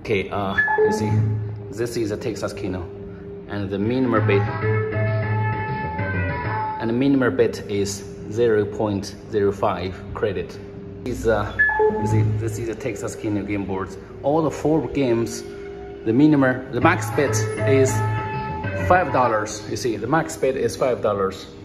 Okay, you see, this is a Texas Keno, and the minimum bid is 0.05 credit. You see, this is a Texas Keno game board. All the 4 games, the max bet is $5. You see, the max bet is $5.